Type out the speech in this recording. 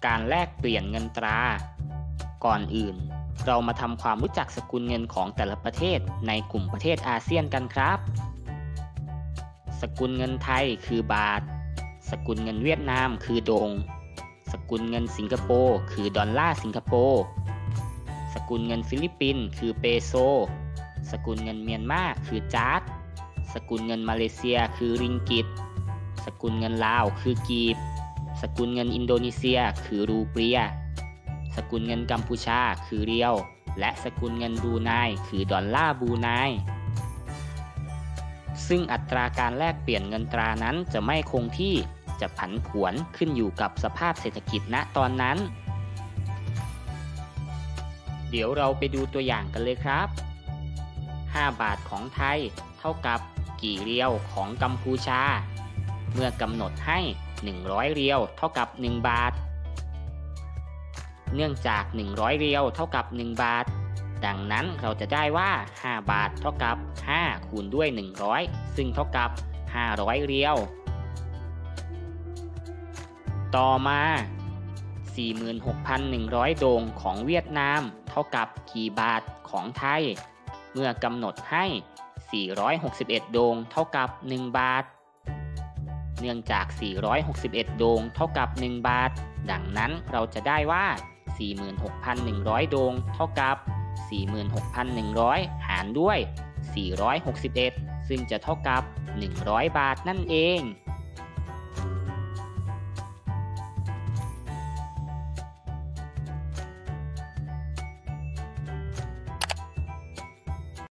การแลกเปลี่ยนเงินตราก่อนอื่นเรามาทำความรู้จักสกุลเงินของแต่ละประเทศในกลุ่มประเทศอาเซียนกันครับสกุลเงินไทยคือบาทสกุลเงินเวียดนามคือดงสกุลเงินสิงคโปร์คือดอลลาร์สิงคโปร์สกุลเงินฟิลิปปินส์คือเปโซสกุลเงินเมียนมาคือจาร์ดสกุลเงินมาเลเซียคือริงกิตสกุลเงินลาวคือกีบสกุลเงินอินโดนีเซียคือรูเปียสกุลเงินกัมพูชาคือเรียวและสกุลเงินบรูไนคือดอลลาร์บรูไนซึ่งอัตราการแลกเปลี่ยนเงินตรานั้นจะไม่คงที่จะผันผวนขึ้นอยู่กับสภาพเศรษฐกิจณตอนนั้นเดี๋ยวเราไปดูตัวอย่างกันเลยครับ5 บาทของไทยเท่ากับกี่เรียวของกัมพูชาเมื่อกำหนดให้100เรียวเท่ากับ1บาทเนื่องจาก100เรียวเท่ากับ1บาทดังนั้นเราจะได้ว่า5บาทเท่ากับ5คูณด้วย100ซึ่งเท่ากับ500เรียวต่อมา 46,100 โดงของเวียดนามเท่ากับกี่บาทของไทยเมื่อกำหนดให้461โดงเท่ากับ1บาทเนื่องจาก461โดงเท่ากับ1บาทดังนั้นเราจะได้ว่า 46,100 โดงเท่ากับ 46,100 หารด้วย461ซึ่งจะเท่ากับ100บาทนั่นเอง